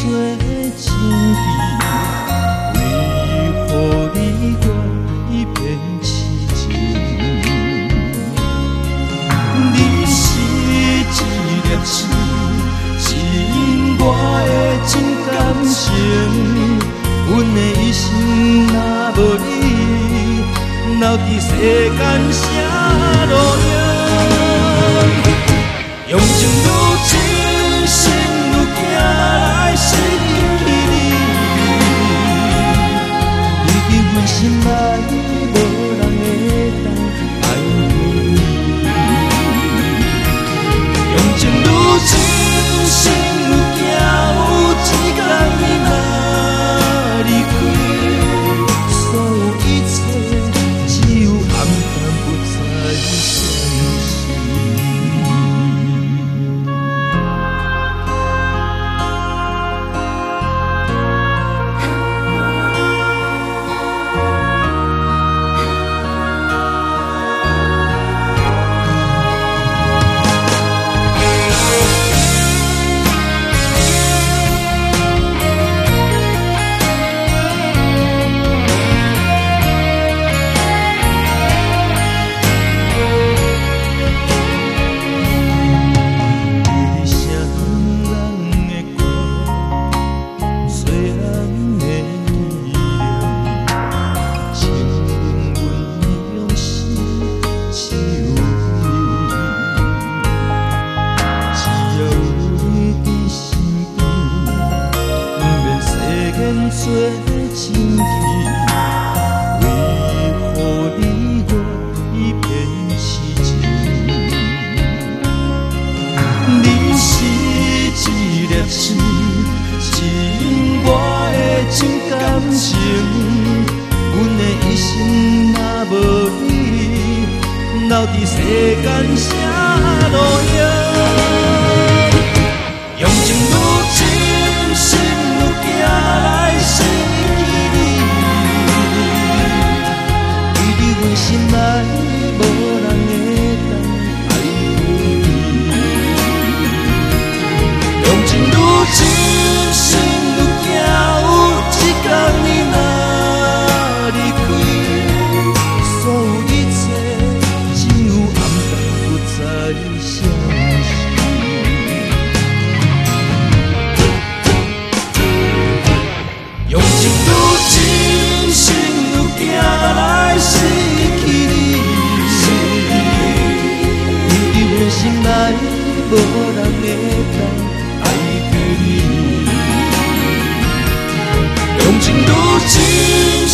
情义，为何你我已变痴情？你是一粒刺，刺我的真感情。阮的一生若无你，留伫世间啥路用？用情愈深，心愈惊来失去你。已经分心来，无人会当爱你。用情愈深，心愈惊，有一天你若离开，所有一切只有暗淡不再相信。做情义，为何你我已变痴情？你是一粒刺，刺我的真感情。阮的一生若无你，留伫世间啥路用？用情愈深，心愈惊来失去你。离你阮心内，无人会当爱过你。用情愈深，心愈惊，有一天你若离开，所有一切只有暗淡不再相信。用情愈深，心愈惊来失去你。离你阮心内，无人会当爱过你。用情愈深。